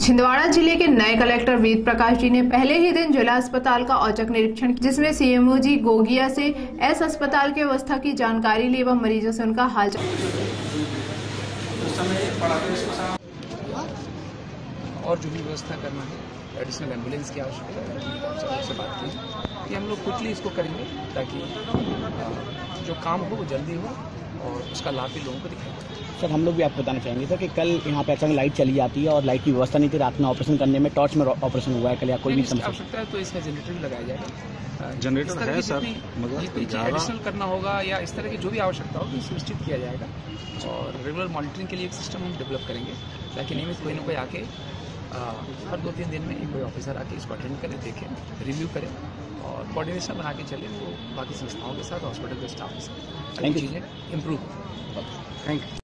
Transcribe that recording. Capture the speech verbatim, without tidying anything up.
छिंदवाड़ा जिले के नए कलेक्टर वेद प्रकाश जी ने पहले ही दिन जिला अस्पताल का औचक निरीक्षण, जिसमें सीएमओ जी गोगिया से एस अस्पताल की व्यवस्था की जानकारी ली एवं मरीजों से उनका हालचाल। और जो भी व्यवस्था करना है, एडिशनल एम्बुलेंस की आवश्यकता है, से बात की कि हम लोग क्विकली इसको करेंगे ताकि जो काम हो वो जल्दी हो और उसका लाभ भी लोगों को दिखाई। सर, हम लोग भी आपको बताना चाहेंगे सर कि कल यहाँ पे अचानक लाइट चली जाती है और लाइट की व्यवस्था नहीं थी, रात में ऑपरेशन करने में टॉर्च में ऑपरेशन हुआ है कल, या कोई भी समस्या आवश्यकता है तो इसमें जनरेटर भी लगाया जाएगा। जनरेटर है सर, मगर एडिशनल करना होगा या इस तरह की जो भी आवश्यकता होगी सुनिश्चित किया जाएगा और रेगुलर मॉनिटरिंग के लिए एक सिस्टम हम डेवलप करेंगे ताकि नियमित कोई ना कोई आके हर दो तीन दिन में कोई ऑफिसर आके इसको अटेंड करे, देखें, रिव्यू करें और कोऑर्डिनेशन बना के चले वो बाकी संस्थाओं के साथ, हॉस्पिटल के स्टाफ के साथ, चीज़ें इम्प्रूव। Thank you.